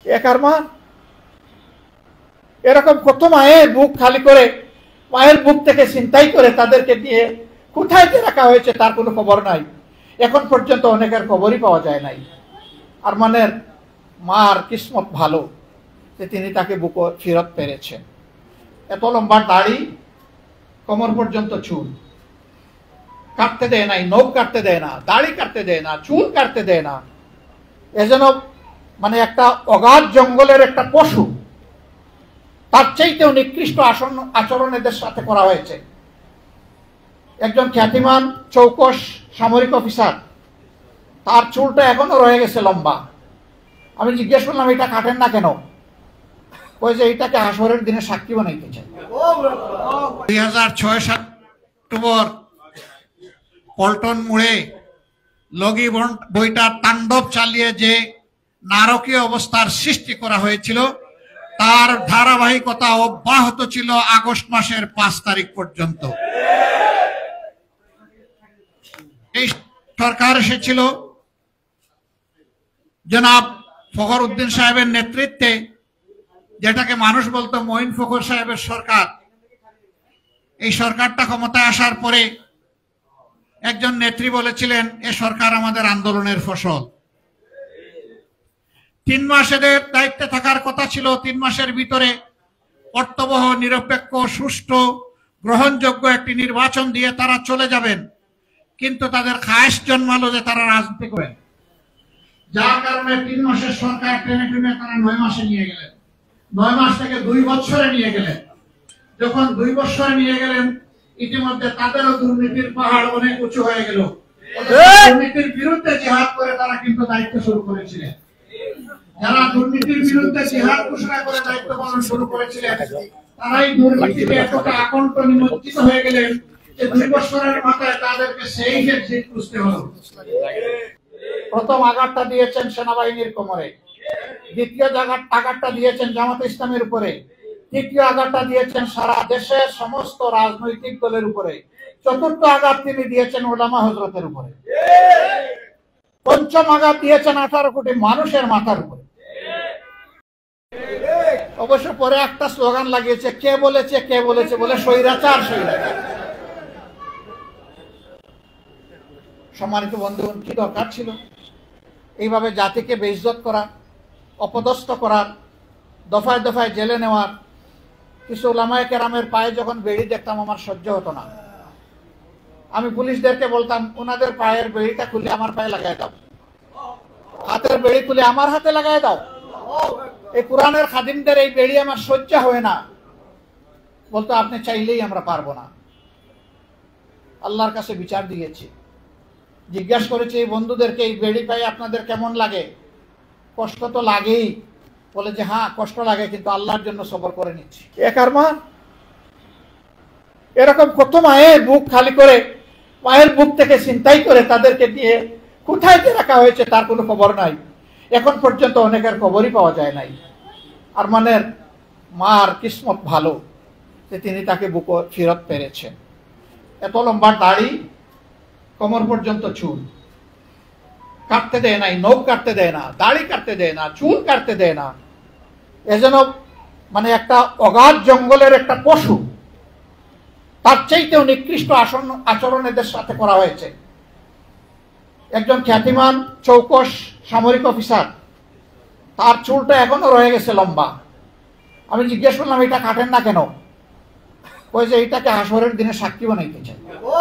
এক আরমান। এরকম কত মায়ের বুক খালি করে, মায়ের বুক থেকে ছিনতাই করে তাদেরকে দিয়ে কোথায় যে রাখা হয়েছে তার কোনো খবর নাই। এখন পর্যন্ত অনেকের খবরই পাওয়া যায় নাই। আরমানের মার কিসমত ভালো যে তিনি তাকে বুক ফেরত পেরেছেন। এত লম্বা দাড়ি, কোমর পর্যন্ত চুল, কাটতে দেয় নাই, নখ কাটতে দেয় না, দাড়ি কাটতে দেয় না, চুল কাটতে দেয় না। এজন্য মানে একটা অগাধ জঙ্গলের একটা পশু, তার চাইতেও নিকৃষ্ট আচরণ এদের সাথে করা হয়েছে। একজন খ্যাতিমান চৌকস সামরিক অফিসার, তার চুলটা এখনো রয়ে গেছে লম্বা। আমি জিজ্ঞেস করলাম এটা কাটেন না কেন? ওই যে এইটাকে হাসরের দিনে সাক্ষী বানাইতে চাই। 2006-7 অক্টোবর পল্টন মোড়ে লগি বইটার তাণ্ডব চালিয়ে যে নারকীয় অবস্থার সৃষ্টি করা হয়েছিল, তার ধারাবাহিকতা অব্যাহত ছিল আগস্ট মাসের 5 তারিখ পর্যন্ত। এই সরকার এসেছিল জনাব ফখর উদ্দিন সাহেবের নেতৃত্বে, যেটাকে মানুষ বলতো মঈন ফখর সাহেবের সরকার। এই সরকারটা ক্ষমতায় আসার পরে একজন নেত্রী বলেছিলেন এ সরকার আমাদের আন্দোলনের ফসল। 3 মাস এদের দায়িত্বে থাকার কথা ছিল। 3 মাসের ভিতরে অর্থবহ, নিরপেক্ষ, সুষ্ঠু, গ্রহণযোগ্য একটি নির্বাচন দিয়ে তারা চলে যাবেন। কিন্তু তাদের খায়েশ জন্মালো যে তারা রাজনীতি করেন, যার কারণে 3 মাসের সরকার টেনে টেনে তারা 9 মাসে নিয়ে গেলেন। 9 মাস থেকে 2 বছরে নিয়ে গেলেন। যখন 2 বছরে নিয়ে গেলেন, ইতিমধ্যে তাদেরও দুর্নীতির পাহাড় অনেক উঁচু হয়ে গেল। দুর্নীতির বিরুদ্ধে জিহাদ করে তারা কিন্তু দায়িত্ব শুরু করেছিলেন। যারা দুর্নীতির বিরুদ্ধে জিহাদ ঘোষণা করে দায়িত্ব পালন শুরু করেছিলেন, তারাই দুর্নীতিতে এতটা আকণ্ঠ নিমজ্জিত হয়ে গেলেন যে 2 বছরের মাথায় তাদেরকে সেই এক্সিট খুঁজতে হলো। প্রথম আঘাতটা দিয়েছেন সেনাবাহিনীর কোমরে, দ্বিতীয় আঘাতটা দিয়েছেন জামাত ইসলামের উপরে, তৃতীয় আঘাতটা দিয়েছেন সারা দেশের সমস্ত রাজনৈতিক দলের উপরে, চতুর্থ আঘাত তিনি দিয়েছেন উলামা হযরতের উপরে, পঞ্চম আঘাত দিয়েছেন 18 কোটি মানুষের মাথার উপরে। অবশ্য পরে একটা স্লোগান লাগিয়েছে, কে বলেছে বলে স্বৈরাচার স্বৈরাচার। সম্মানিত বন্ধুগণ, কি দরকার ছিল এইভাবে জাতিকে বেইজ্জত করা, অপদস্থ করার, দফায় দফায় জেলে নেওয়ার? কিছু উলামায়ে কেরামের পায়ে যখন বেড়ি দেখতাম আমার সহ্য হতো না। আমি পুলিশদেরকে বলতাম ওনাদের পায়ের বেড়িটা খুলে আমার পায়ে লাগাই দাও, হাতের বেড়ি খুলে আমার হাতে লাগাই দাও। এই কোরআনের খাদিমদের এই বেড়ি আমার সহ্য হয় না। বলতো আপনি চাইলেই আমরা পারবো না। আল্লাহর কাছে বিচার দিয়েছি, জিজ্ঞাসা করেছি এই বন্ধুদেরকে এই বেড়ি পায়ে আপনাদের কেমন লাগে? কষ্ট তো লাগেই। বলে যে হ্যাঁ কষ্ট লাগে, কিন্তু আল্লাহর জন্য সবর করে নিচ্ছি। এক আরমান। এরকম কত মায়ের বুক খালি করে, মায়ের বুক থেকে ছিনতাই করে তাদেরকে দিয়ে কোথায় যে রাখা হয়েছে তার কোনো খবর নাই। এখন পর্যন্ত অনেকের খবরই পাওয়া যায় নাই। আরমানের মার কিসমত ভালো যে তিনি তাকে বুক ফেরত পেরেছেন। এত লম্বা দাড়ি, কোমর পর্যন্ত চুল, কাটতে দেয় নাই, নখ কাটতে দেয় না, দাড়ি কাটতে দেয় না, চুল কাটতে দেয় না। এজন্য মানে একটা অগাধ জঙ্গলের একটা পশু, তার চাইতেও নিকৃষ্ট আচরণ এদের সাথে করা হয়েছে। একজন খ্যাতিমান চৌকস সামরিক অফিসার, তার চুলটা এখনো রয়ে গেছে লম্বা। আমি জিজ্ঞেস করলাম এটা কাটেন না কেন? ওই যে এইটাকে হাসরের দিনে সাক্ষী বানাইতে চাই।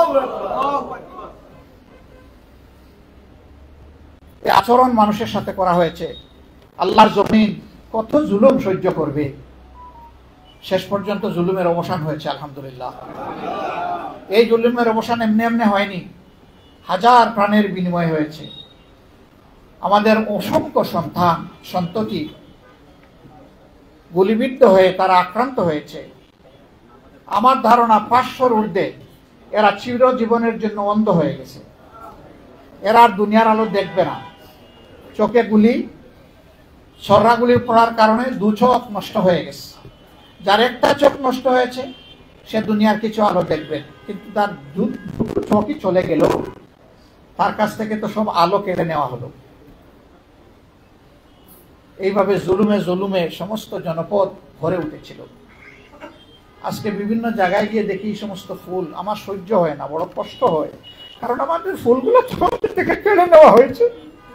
এই আচরণ মানুষের সাথে করা হয়েছে। আল্লাহর জমিন কত জুলুম সহ্য করবে? শেষ পর্যন্ত জুলুমের অবসান হয়েছে আলহামদুলিল্লাহ। এই জুলুমের অবসান এমনি এমনি হয়নি, হাজার প্রাণের বিনিময় হয়েছে। আমাদের অসংখ্য সন্তান সন্ততি গুলিবিদ্ধ হয়ে তারা আক্রান্ত হয়েছে। আমার ধারণা 500-র ঊর্ধ্বে এরা চিরজীবনের জন্য অন্ধ হয়ে গেছে। এরা আর দুনিয়ার আলো দেখবে না। চোখে গুলি, ছর্রাগুলি পড়ার কারণে 2 চোখ নষ্ট হয়ে গেছে। যার একটা চোখ নষ্ট হয়েছে সে দুনিয়ার কিছু আলো দেখবে, কিন্তু তার 2 চোখই চলে গেল, তার কাছ থেকে তো সব আলো কেড়ে নেওয়া হলো। এইভাবে জুলুমে জুলুমে সমস্ত জনপদ ভরে উঠেছিল। আজকে বিভিন্ন জায়গায় গিয়ে দেখি এই সমস্ত ফুল, আমার সহ্য হয় না, বড় কষ্ট হয়, কারণ আমাদের ফুলগুলো আমাদের থেকে কেড়ে নেওয়া হয়েছে।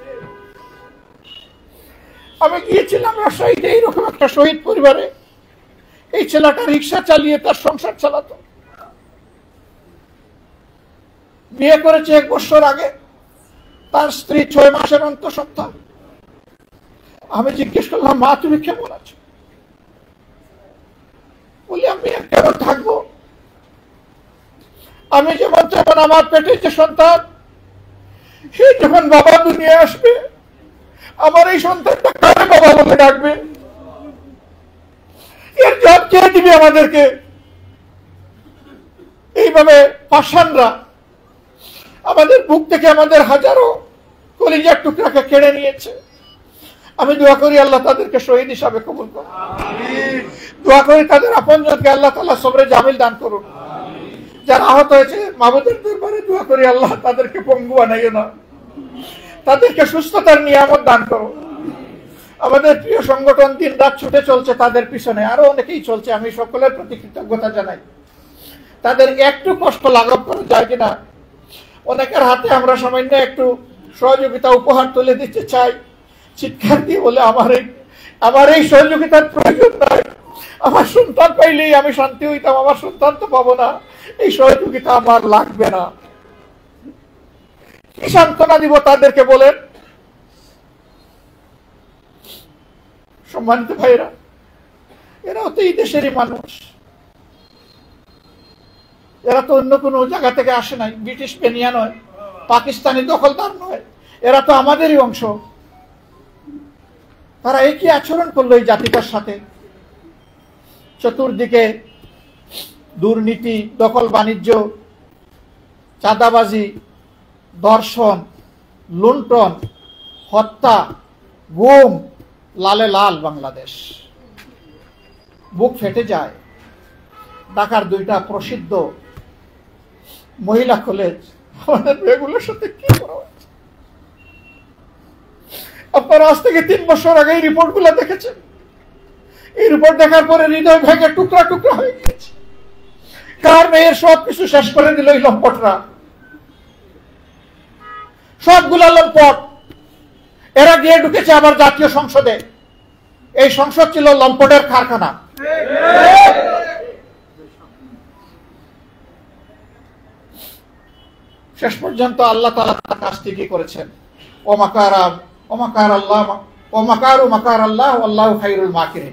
আমি গিয়েছিলাম রাজশাহীতে, এইরকম একটা শহীদ পরিবারে। এই ছেলেটা রিক্সা চালিয়ে তার সংসার চালাতো, বিয়ে করেছে 1 বছর আগে, তার স্ত্রী 6 মাসের অন্তঃসত্ত্বা। আমি জিজ্ঞেস করলাম, মা তুমি কেমন আছো? বলি আমি কেন থাকবো, আমি যেমন তেমন, আমার পেটে যে সন্তান, সে যখন বাবা দুনিয়া আসবে, আমার এই সন্তানটা কারে বাবা বলে ডাকবে? এর জবাব কে দিবে আমাদেরকে? এইভাবে পাষাণরা আমাদের বুক থেকে আমাদের হাজারো কলিজার টুকরাকে কেড়ে নিয়েছে। আমি দোয়া করি আল্লাহ তাদেরকে শহীদ হিসাবে কবুল করুন। দোয়া করি তাদের আপনজনকে আল্লাহ তাআলা সবরে জামিল দান করুন। যারা আহত হয়েছে মাহবুবের দরবারে দোয়া করি আল্লাহ তাদেরকে পঙ্গু বানাইও না, তাদেরকে সুস্থতার নিয়ামত দান করো। আমাদের প্রিয় সংগঠন দিন রাত ছুটে চলছে তাদের পিছনে, আরো অনেকেই চলছে, আমি সকলের প্রতি কৃতজ্ঞতা জানাই। তাদের একটু কষ্ট লাঘব করা যায় কিনা, অনেকের হাতে আমরা সামান্য একটু সহযোগিতা উপহার তুলে দিতে চাই, চিৎকার দিয়ে বলে আমার এই সহযোগিতার প্রয়োজন নাই, আমার সন্তান পাইলেই আমি শান্তি হইতাম, আমার সন্তান তো পাবো না, এই সহযোগিতা আমার লাগবে না। কি সান্ত্বনা দিব তাদেরকে বলেন? সম্মানিত ভাইরা, এরাও তো এই দেশেরই মানুষ, এরা তো অন্য কোনো জায়গা থেকে আসে নাই, ব্রিটিশ পেনিয়া নয়, পাকিস্তানি দখলদার নয়, এরা তো আমাদেরই অংশ। তারা একই আচরণ করলো এই জাতিটার সাথে। চতুর্দিকে দুর্নীতি, দখল বাণিজ্য, চাঁদাবাজি, ধর্ষণ, লুণ্ঠন, হত্যা, গুম, লালে লাল বাংলাদেশ। বুক ফেটে যায়। ঢাকার 2টা প্রসিদ্ধ মহিলা কলেজ, আমাদের মেয়েগুলোর সাথে কি করা হয়েছে? আপনারা আজ থেকে 3 বছর আগে এই রিপোর্ট গুলো দেখেছেন। এই রিপোর্ট দেখার পরে হৃদয় ভেঙে টুকরা টুকরা হয়ে গিয়েছে। কার মেয়ের সবকিছু শেষ করে দিল এই লম্পটরা। সবগুলা লম্পট। এরা গিয়ে ঢুকেছে আবার জাতীয় সংসদে। এই সংসদ ছিল লম্পটের কারখানা। শেষ পর্যন্ত আল্লাহ তাআলা তার কাজটি কি করেছেন? আল্লাহু খায়রুল মাকিরিন।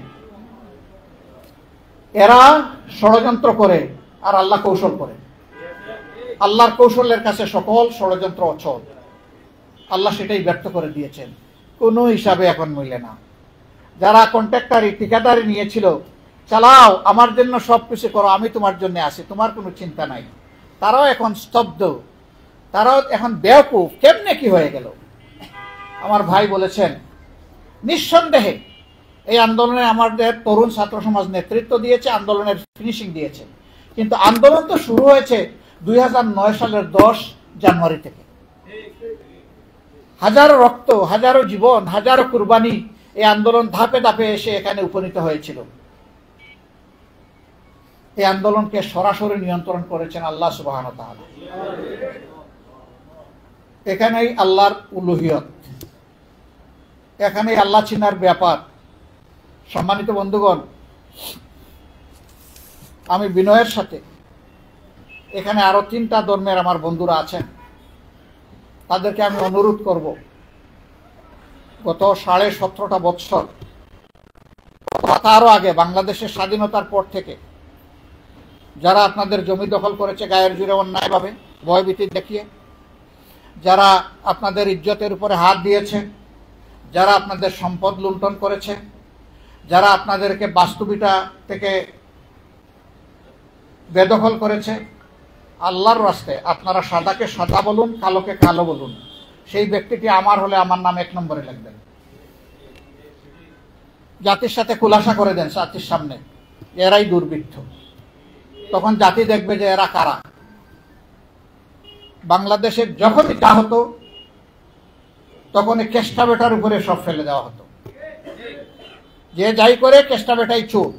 এরা ষড়যন্ত্র করে আর আল্লাহ কৌশল করে। আল্লাহর কৌশলের কাছে সকল ষড়যন্ত্র অচল। আল্লাহ সেটাই ব্যর্থ করে দিয়েছেন। কোনো হিসাবে এখন মিলে না। যারা কন্ট্রাক্টরি ঠিকাদারি নিয়েছিল, চালাও, আমার জন্য সবকিছু করো, আমি তোমার জন্য আছি, তোমার কোনো চিন্তা নাই, তারাও এখন স্তব্ধ, তারাও এখন বেওকুফ। কেমনে কি হয়ে গেল? আমার ভাই বলেছেন, নিঃসন্দেহে এই আন্দোলনে আমাদের তরুণ ছাত্র সমাজ নেতৃত্ব দিয়েছে, আন্দোলনের ফিনিশিং দিয়েছে, কিন্তু আন্দোলন তো শুরু হয়েছে 2009 সালের 10 জানুয়ারি থেকে। হাজারো রক্ত, হাজারো জীবন, হাজারো কুরবানি, এই আন্দোলন ধাপে ধাপে এসে এখানে উপনীত হয়েছিল। এই আন্দোলনকে সরাসরি নিয়ন্ত্রণ করেছেন আল্লাহ সুবহানাহু ওয়া তাআলা। এখানেই আল্লাহর উলুহিয়ত, এখানেই আল্লাহ চিনার ব্যাপার। সম্মানিত বন্ধুগণ, আমি বিনয়ের সাথে, এখানে আরো 3টা ধর্মের আমার বন্ধুরা আছেন, তাদেরকে আমি অনুরোধ করব, গত 17.5 বছর অথবা তারও আগে বাংলাদেশের স্বাধীনতার পর থেকে যারা আপনাদের জমি দখল করেছে গায়ের জোরে অন্যায়ভাবে, ভয়ভীতি দেখিয়ে, যারা আপনাদের ইজ্জতের উপরে হাত দিয়েছে, যারা আপনাদের সম্পদ লুণ্ঠন করেছে, যারা আপনাদেরকে বাস্তুবিটা থেকে বেদখল করেছে, আল্লাহর রাস্তায় আপনারা সাদাকে সাদা বলুন, কালোকে কালো বলুন। সেই ব্যক্তিটি আমার হলে আমার নাম 1 নম্বরে লিখবেন। জাতির সাথে খুলাসা করে দেন জাতির সামনে, এরাই দুর্বৃত্ত। তখন জাতি দেখবে যে এরা কারা। বাংলাদেশের যখনই যা হতো তখন কেষ্টা বেটার উপরে সব ফেলে দেওয়া হতো। যে যাই করে কেষ্টা বেটাই চোর।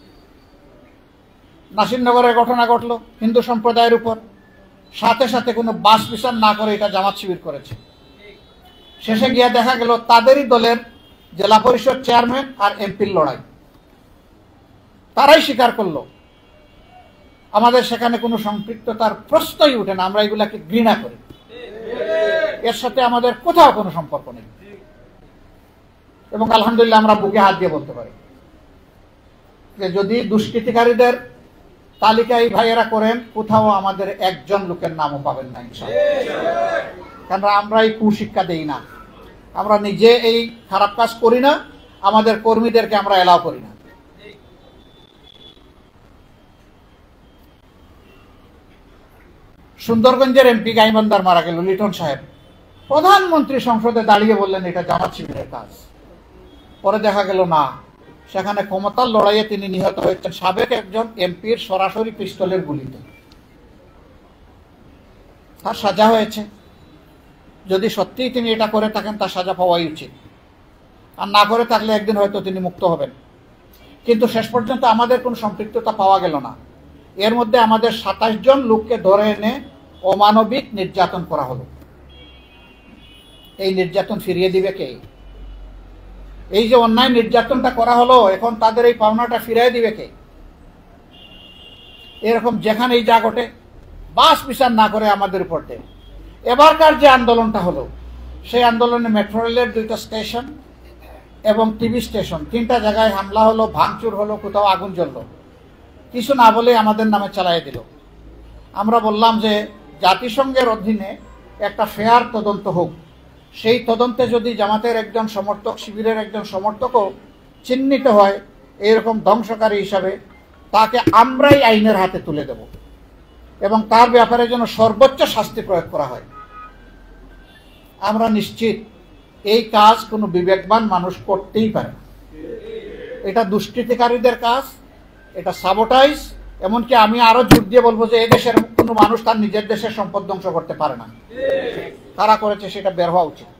নাসিরনগরের ঘটনা ঘটলো হিন্দু সম্প্রদায়ের উপর, সাথে সাথে কোনো বাস বিচার না করে এটা জামাত শিবির করেছে। শেষে গিয়ে দেখা গেল তাদেরই দলের জেলা পরিষদ চেয়ারম্যান আর এমপির লড়াই। তারাই স্বীকার করলো আমাদের সেখানে কোনো সম্পৃক্ততার প্রশ্নই উঠে না, আমরা এগুলাকে ঘৃণা করি, এর সাথে আমাদের কোথাও কোনো সম্পর্ক নেই। এবং আলহামদুলিল্লাহ আমরা বুকে হাত দিয়ে বলতে পারি যে যদি দুষ্কৃতিকারীদের তালিকায় ভাইয়েরা করেন, কোথাও আমাদের একজন লোকের নামও পাবেন না ইনশাআল্লাহ। কারণ আমরা এই কুশিক্ষা দেই না, আমরা নিজে এই খারাপ কাজ করি না, আমাদের কর্মীদেরকে আমরা এলাও করি না। সুন্দরগঞ্জের এমপি গাইবান্দার মারা গেল লিটন সাহেব, প্রধানমন্ত্রী সংসদে দাঁড়িয়ে বললেন এটা জামাত শিবিরের কাজ। পরে দেখা গেল না, সেখানে ক্ষমতার লড়াইয়ে তিনি নিহত হয়েছেন সাবেক একজন এমপির সরাসরি পিস্তলের গুলিতে। তার সাজা হয়েছে, যদি সত্যিই তিনি এটা করে থাকেন তার সাজা পাওয়াই উচিত, আর না করে থাকলে একদিন হয়তো তিনি মুক্ত হবেন। কিন্তু শেষ পর্যন্ত আমাদের কোনো সম্পৃক্ততা পাওয়া গেল না। এর মধ্যে আমাদের 27 জন লোককে ধরে এনে অমানবিক নির্যাতন করা হলো। এই নির্যাতন ফিরিয়ে দিবে কে? এই যে অন্যায় নির্যাতনটা করা হলো, এখন তাদের এই পাওনাটা ফিরিয়ে দিবে কে? এরকম যেখানেই যা ঘটে বাস বিচার না করে আমাদের উপর দেয়। এবারকার যে আন্দোলনটা হলো, সেই আন্দোলনে মেট্রো রেলের 2টা স্টেশন এবং টিভি স্টেশন 3টা জায়গায় হামলা হলো, ভাঙচুর হলো, কোথাও আগুন জ্বললো। কিছু না বলে আমাদের নামে চালিয়ে দিল। আমরা বললাম যে জাতিসংঘের অধীনে একটা ফেয়ার তদন্ত হোক, সেই তদন্তে যদি জামাতের একজন সমর্থক, শিবিরের একজন সমর্থকও চিহ্নিত হয় এরকম ধ্বংসকারী হিসাবে, তাকে আমরাই আইনের হাতে তুলে দেব এবং তার ব্যাপারে যেন সর্বোচ্চ শাস্তি প্রয়োগ করা হয়। আমরা নিশ্চিত এই কাজ কোনো বিবেকবান মানুষ করতেই পারে না। এটা দুষ্কৃতিকারীদের কাজ, এটা সাবোটাইজ। এমনকি আমি আরো জোর দিয়ে বলবো যে এই দেশের কোনো মানুষ তার নিজের দেশের সম্পদ ধ্বংস করতে পারে না। কারা করেছে সেটা বের হওয়া উচিত।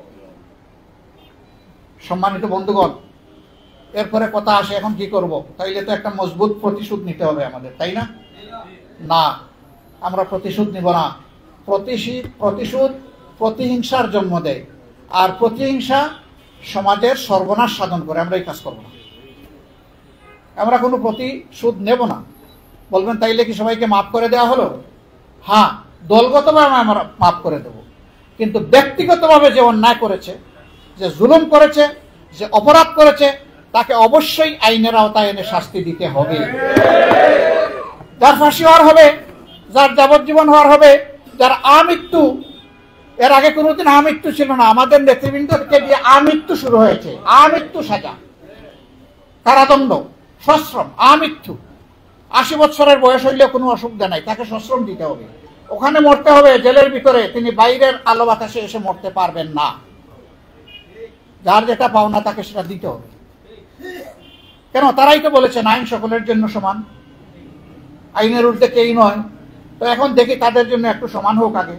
সম্মানিত বন্ধুগণ, এরপরে কথা আসে এখন কি করব? তাইলে তো একটা মজবুত প্রতিশোধ নিতে হবে আমাদের, তাই না? না, আমরা প্রতিশোধ নিব না। প্রতিশোধ প্রতিহিংসার জন্ম দেয়, আর প্রতিহিংসা সমাজের সর্বনাশ সাধন করে। আমরা এই কাজ করব না, আমরা কোনো প্রতিশোধ নেব না। বলবেন তাইলে কি সবাইকে মাফ করে দেওয়া হলো? হ্যাঁ, দলগতভাবে আমরা মাফ করে দেব, কিন্তু ব্যক্তিগতভাবে যে অন্যায় করেছে, যে জুলুম করেছে, যে অপরাধ করেছে, তাকে অবশ্যই আইনের আওতায় এনে শাস্তি দিতে হবে। যার ফাঁসি হওয়ার হবে, যার যাবজ্জীবন হওয়ার হবে, যার আমৃত্যু, এর আগে কোনোদিন আমৃত্যু ছিল না, আমাদের নেতৃবৃন্দকে দিয়ে আমৃত্যু শুরু হয়েছে। আমৃত্যু সাজা, কারাদণ্ড, সশ্রম, আমৃত্যু। 80 বছরের বয়স হইলেও কোনো অসুবিধা নাই, তাকে সশ্রম দিতে হবে। ওখানে মরতে হবে জেলের ভিতরে, তিনি বাইরের আলো বাতাসে এসে মরতে পারবেন না। যার যেটা পাওনা তাকে সেটা দিতে হবে। কেন? তারাই তো বলেছেন আইন সকলের জন্য সমান, আইনের ঊর্ধ্বে কেই নয়। তো এখন দেখি তাদের জন্য একটু সমান হোক আগে।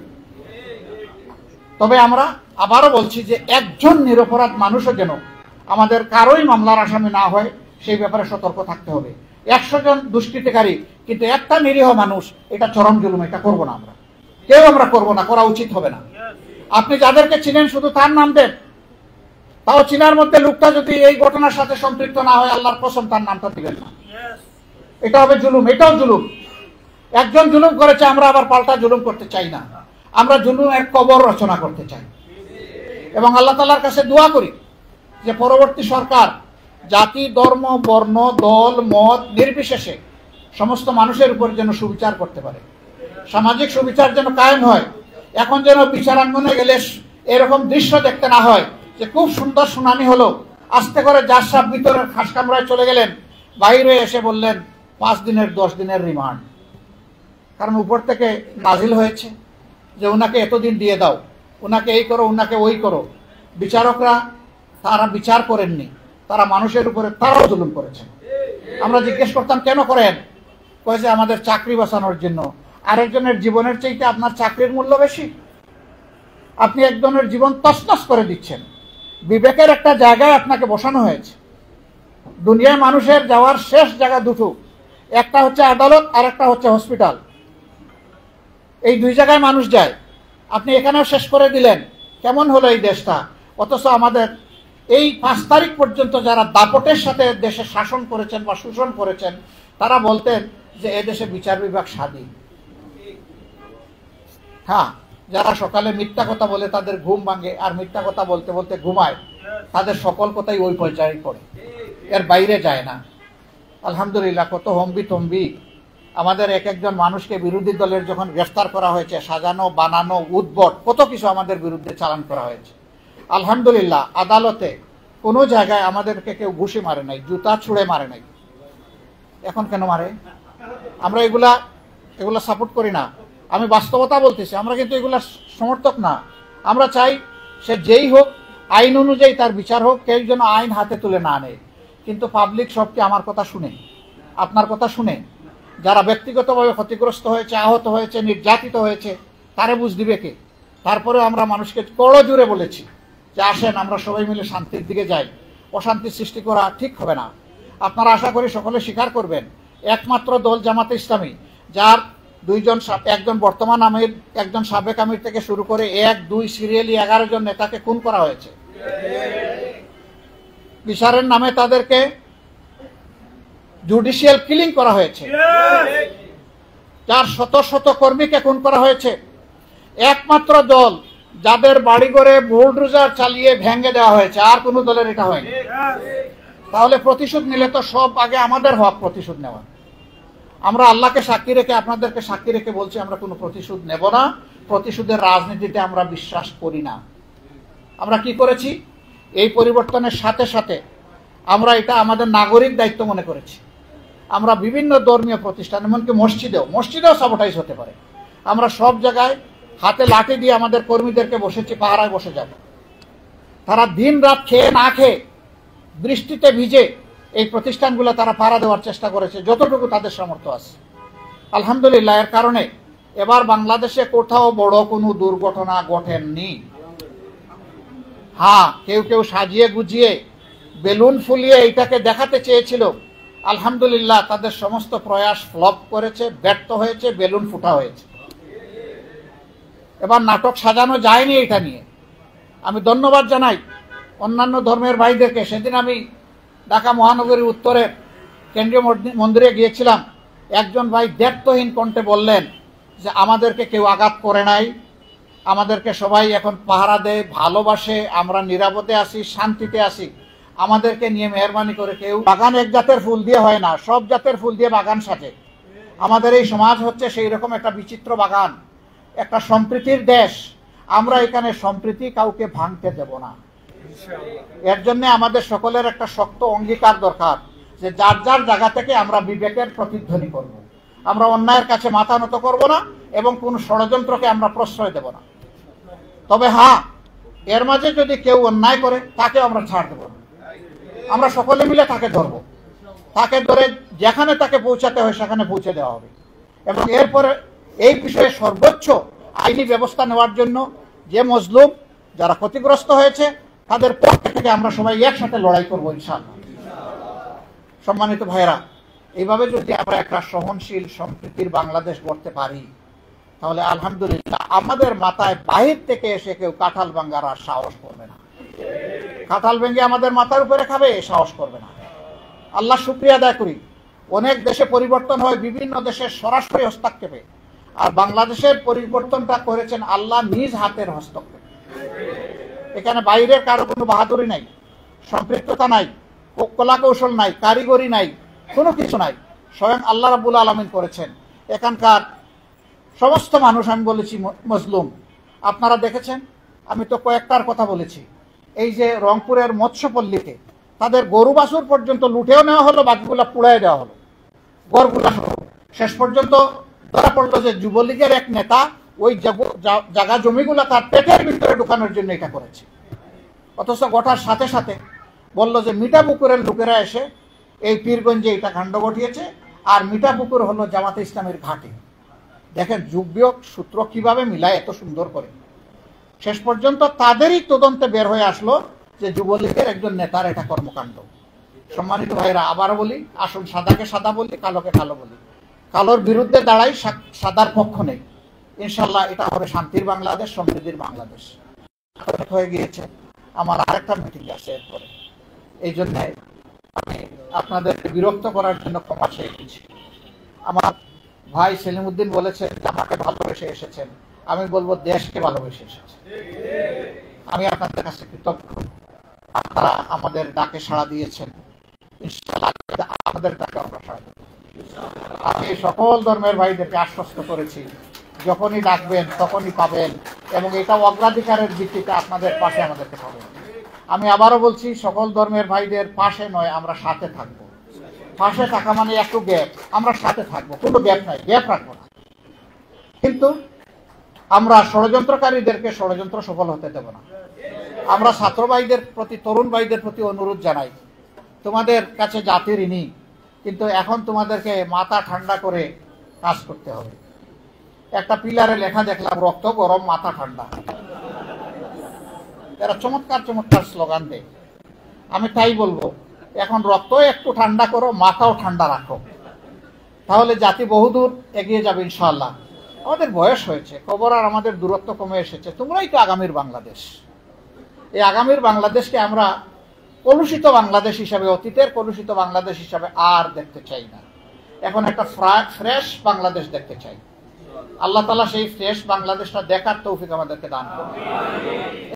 তবে আমরা আবারও বলছি যে একজন নিরপরাধ মানুষও যেন আমাদের কারোই মামলার আসামি না হয়, সেই ব্যাপারে সতর্ক থাকতে হবে। 100 জন দুষ্কৃতিকারী, কিন্তু একটা নিরীহ মানুষ, এটা চরম জুলুম। এটা করবো না আমরা, কেউ আমরা করবো না, করা উচিত হবে না। আপনি যাদেরকে চিনেন শুধু তার নাম দেন, তাও চিনার মধ্যে লোকটা যদি এই ঘটনার সাথে সম্পৃক্ত না হয়, আল্লাহর কসম তার নামটা দিবেন না। এটা হবে জুলুম, এটাও জুলুম। একজন জুলুম করেছে, আমরা আবার পাল্টা জুলুম করতে চাই না। আমরা জুলুমের কবর রচনা করতে চাই এবং আল্লাহ তাআলার কাছে দোয়া করি যে পরবর্তী সরকার জাতি, ধর্ম, বর্ণ, দল, মত নির্বিশেষে সমস্ত মানুষের উপর যেন সুবিচার করতে পারে, সামাজিক সুবিচার যেন কায়েম হয়। এখন যেন বিচারাঙ্গনে গেলে এরকম দৃশ্য দেখতে না হয় যে খুব সুন্দর শুনানি হলো, আস্তে করে জাজ সাহেব ভিতরের খাস কামরায় চলে গেলেন, বাইরে এসে বললেন 5 দিনের 10 দিনের রিমান্ড। কারণ উপর থেকে নাজিল হয়েছে যে ওনাকে এতদিন দিয়ে দাও, ওনাকে এই করো, ওনাকে ওই করো। বিচারকরা তারা বিচার করেননি, তারা মানুষের উপরে তারাও জুলুম করেছেন। আমরা জিজ্ঞেস করতাম কেন করেন? কয়েছে আমাদের চাকরি বাঁচানোর জন্য। আরেকজনের জীবনের চাইতে আপনার চাকরির মূল্য বেশি? আপনি একজনের জীবন তছনছ করে দিচ্ছেন। বিবেকের একটা জায়গায় আপনাকে বসানো হয়েছে, দুনিয়ায় মানুষের যাওয়ার শেষ জায়গা দুটো, একটা হচ্ছে আদালত আর একটা হচ্ছে হসপিটাল। এই দুই জায়গায় মানুষ যায়। আপনি এখানেও শেষ করে দিলেন, কেমন হলো এই দেশটা? অথচ আমাদের এই 5 তারিখ পর্যন্ত যারা দাপটের সাথে দেশে শাসন করেছেন বা শোষণ করেছেন, তারা বলতেন যে এদেশে বিচার বিভাগ স্বাধীন। হ্যাঁ, যারা সকালে মিথ্যা কথা বলে তাদের ঘুম ভাঙে, আর মিথ্যা কথা বলতে বলতে ঘুমায়, তাদের সকল কথাই ওই পর্যায়ে পড়ে, এর বাইরে যায় না। আলহামদুলিল্লাহ, কত হম্বি তম্বি আমাদের এক একজন মানুষকে বিরোধী দলের যখন গ্রেফতার করা হয়েছে, সাজানো বানানো উদ্ভট কত কিছু আমাদের বিরুদ্ধে চালান করা হয়েছে। আলহামদুলিল্লাহ, আদালতে কোনো জায়গায় আমাদেরকে কেউ ঘুষি মারে নাই, জুতা ছুঁড়ে মারে নাই। এখন কেন মারে? আমরা এগুলা সাপোর্ট করি না। আমি বাস্তবতা বলতেছি, আমরা কিন্তু এগুলা সমর্থক না। আমরা চাই সে যেই হোক, আইন অনুযায়ী তার বিচার হোক, কেউ যেন আইন হাতে তুলে না নেয়। কিন্তু পাবলিক সবকে আমার কথা শুনে, আপনার কথা শুনে, যারা ব্যক্তিগতভাবে ক্ষতিগ্রস্ত হয়েছে, আহত হয়েছে, নির্যাতিত হয়েছে, তারে বুঝ দিবে কে? তারপরে আমরা মানুষকে কড় জুড়ে বলেছি যে আসেন আমরা সবাই মিলে শান্তির দিকে যাই। অশান্তি সৃষ্টি করা ঠিক হবে না। আপনারা আশা করি সকলে স্বীকার করবেন, একমাত্র দল জামাতে ইসলামী, যার একজন বর্তমান আমির, একজন সাবেক আমির থেকে শুরু করে 1, 2 সিরিয়ালি 11 জন নেতাকে খুন করা হয়েছে। বিচারের নামে তাদেরকে জুডিশিয়াল কিলিং করা হয়েছে। যার শত শত কর্মীকে খুন করা হয়েছে। একমাত্র দল যাদের বাড়িঘরে বুলডোজার চালিয়ে ভেঙে দেওয়া হয়েছে, আর কোন দলের এটা হয়নি। তাহলে প্রতিশোধ নিলে তো সব আগে আমাদের হক প্রতিশোধ নেওয়া। আমরা আল্লাহকে সাক্ষী রেখে, আপনাদেরকে সাক্ষী রেখে বলছি, আমরা কোনো প্রতিশোধ নেব না। প্রতিশোধের রাজনীতিতে আমরা বিশ্বাস করি না। আমরা কি করেছি? এই পরিবর্তনের সাথে সাথে আমরা এটা আমাদের নাগরিক দায়িত্ব মনে করেছি। আমরা বিভিন্ন ধর্মীয় প্রতিষ্ঠান, এমনকি মসজিদেও সাবোটাইজ হতে পারে, আমরা সব জায়গায় হাতে লাঠি দিয়ে আমাদের কর্মীদেরকে বসেছি, পাহারায় বসে যাব। তারা দিন রাত খেয়ে না খেয়ে, বৃষ্টিতে ভিজে এই প্রতিষ্ঠানগুলো তারা পাহারা দেওয়ার চেষ্টা করেছে যতটুকু তাদের সামর্থ্য আছে। আলহামদুলিল্লাহ, এর কারণে এবার বাংলাদেশে কোথাও বড় কোনো দুর্ঘটনা ঘটেনি। হ্যাঁ, কেউ কেউ সাজিয়ে গুজিয়ে বেলুন ফুলিয়ে এটাকে দেখাতে চেয়েছিল। আলহামদুলিল্লাহ, তাদের সমস্ত প্রয়াস ফ্লপ করেছে, ব্যর্থ হয়েছে, বেলুন ফুটা হয়েছে। এবার নাটক সাজানো যায়নি এটা নিয়ে। আমি ধন্যবাদ জানাই অন্যান্য ধর্মের ভাইদেরকে। সেদিন আমি ঢাকা মহানগরীর উত্তরে কেন্দ্রীয় মন্দিরে গিয়েছিলাম। একজন ভাই দ্ব্যর্থহীন কণ্ঠে বললেন যে আমাদেরকে কেউ আঘাত করে নাই, আমাদেরকে সবাই এখন পাহারা দেয়, ভালোবাসে, আমরা নিরাপদে আছি, শান্তিতে আছি। আমাদেরকে নিয়ে মেহরবানি করে কেউ বাগান এক জাতের ফুল দিয়ে হয় না, সব জাতের ফুল দিয়ে বাগান সাজে। আমাদের এই সমাজ হচ্ছে সেই রকম একটা বিচিত্র বাগান, একটা সম্প্রীতির দেশ। আমরা এখানে সম্প্রীতি কাউকে ভাঙতে দেব না। এর জন্য আমাদের সকলের একটা শক্ত অঙ্গীকার দরকার যে যার যার জায়গা থেকে আমরা বিবেকের প্রতিধ্বনি করব। আমরা অন্যায়ের কাছে মাথা নত করব না এবং কোন ষড়যন্ত্রকে আমরা প্রশ্রয় দেব না। তবে হ্যাঁ, এর মাঝে যদি কেউ অন্যায় করে তাকে আমরা ছাড় দেব না। আমরা সকলে মিলে তাকে ধরব, তাকে ধরে যেখানে তাকে পৌঁছাতে হয় সেখানে পৌঁছে দেওয়া হবে। এবং এরপরে এই বিষয়ে সর্বোচ্চ আইনি ব্যবস্থা নেওয়ার জন্য যে মজলুম, যারা ক্ষতিগ্রস্ত হয়েছে, তাদের পক্ষ থেকে আমরা সবাই একসাথে লড়াই করবো ইনশাআল্লাহ। সম্মানিত ভাইরা, এইভাবে যদি আমরা একটা সহনশীল সম্প্রীতির বাংলাদেশ গড়তে পারি, তাহলে আলহামদুলিল্লাহ আমাদের মাথায় বাহির থেকে এসে কেউ কাঁঠাল ভাঙার আর সাহস করবে না। কাঁঠাল ভেঙে আমাদের মাথার উপরে খাবে, সাহস করবে না। আল্লাহ শুকরিয়া আদায় করি, অনেক দেশে পরিবর্তন হয় বিভিন্ন দেশের সরাসরি হস্তক্ষেপে, আর বাংলাদেশের পরিবর্তনটা করেছেন আল্লাহ নিজ হাতের হস্তক্ষেপ। এখানে বাইরের কারো কোনো বাহাদুরি নাই, সম্পৃক্ততা নাই, কলা কৌশল নাই, কারিগরি নাই, কোনো কিছু নাই। স্বয়ং আল্লাহ রাব্বুল আলামিন করেছেন। এখানকার সমস্ত মানুষ, আমি বলেছি মজলুম, আপনারা দেখেছেন। আমি তো কয়েকটার কথা বলেছি। এই যে রংপুরের মৎস্যপল্লীতে তাদের গরু বাছুর পর্যন্ত লুটেও নেওয়া হলো, বাকিগুলা পুড়াই দেওয়া হলো, গড়গুলা। শেষ পর্যন্ত ধরা পড়লো যে যুবলীগের এক নেতা ওই জায়গা জমিগুলা তার পেটের ভিতরে ঢুকানোর জন্য এটা করেছে। অথচ গোটার সাথে সাথে বলল যে মিঠাপুকুরের লোকেরা এসে এই পীরগঞ্জে এটা কাণ্ড ঘটিয়েছে, আর মিঠাপুকুর হলো জামাতে ইসলামের ঘাঁটি। দেখেন যুগবিয়োগ সূত্র কিভাবে মিলায় এত সুন্দর করে। শেষ পর্যন্ত তাদেরই তদন্তে বের হয়ে আসলো যে যুবলীগের একজন নেতার এটা কর্মকাণ্ড। সম্মানিত ভাইরা, আবারও বলি, আসুন সাদাকে সাদা বলি, কালোকে কালো বলি। কালোর বিরুদ্ধে দাঁড়াই, সাদার পক্ষ নেই। ইনশাল্লাহ এটা হবে শান্তির বাংলাদেশ, সমৃদ্ধির বাংলাদেশ। হয়ে গিয়েছে, আমার আরেকটা মিটিং আছে এরপরে, এই জন্য আমি আপনাদের বিরক্ত করার জন্য ক্ষমা চেয়েছি। আমার ভাই সেলিমউদ্দিন বলেছেন যে আমাকে ভালোবেসে এসেছেন, আমি বলবো দেশকে ভালোবেসে এসেছেন। আমি আপনাদের কাছে কৃতজ্ঞ, আপনারা আমাদের ডাকে সাড়া দিয়েছেন। ইনশাআল্লাহ আমাদের ডাকে আমরা সাড়া দেব। আমি সকল ধর্মের ভাইদেরকে আশ্বস্ত করেছি, যখনই ডাকবেন তখনই পাবেন, এবং এটা অগ্রাধিকারের ভিত্তিতে আপনাদের পাশে আমাদেরকে পাবেন। আমি আবারও বলছি, সকল ধর্মের ভাইদের পাশে নয়, আমরা সাথে থাকবো। পাশে থাকা মানে একটু গ্যাপ, আমরা সাথে থাকবো, কোনো গ্যাপ নাই, গ্যাপ রাখবো না। কিন্তু আমরা ষড়যন্ত্রকারীদেরকে ষড়যন্ত্র সফল হতে দেব না। আমরা ছাত্র ভাইদের প্রতি, তরুণ ভাইদের প্রতি অনুরোধ জানাই, তোমাদের কাছে জাতির ঋণী, কিন্তু এখন তোমাদেরকে মাথা ঠান্ডা করে কাজ করতে হবে। একটা পিলারে লেখা দেখলাম, রক্ত গরম মাথা ঠান্ডা। এরা চমৎকার চমৎকার স্লোগান দেয়। আমি তাই বলবো, এখন রক্ত একটু ঠান্ডা করো, মাথাও ঠান্ডা রাখো, তাহলে জাতি বহুদূর এগিয়ে যাবে ইনশাআল্লাহ। আমাদের বয়স হয়েছে, খবর আর আমাদের দূরত্ব কমে এসেছে। তোমরাই তো আগামীর বাংলাদেশ। এই আগামীর বাংলাদেশকে আমরা কলুষিত বাংলাদেশ হিসাবে, অতীতের কলুষিত বাংলাদেশ হিসাবে আর দেখতে চাই না। এখন একটা ফ্রেশ বাংলাদেশ দেখতে চাই। আল্লাহ তাআলা সেই ফ্রেশ বাংলাদেশটা দেখার তৌফিক আমাদেরকে দান করুন।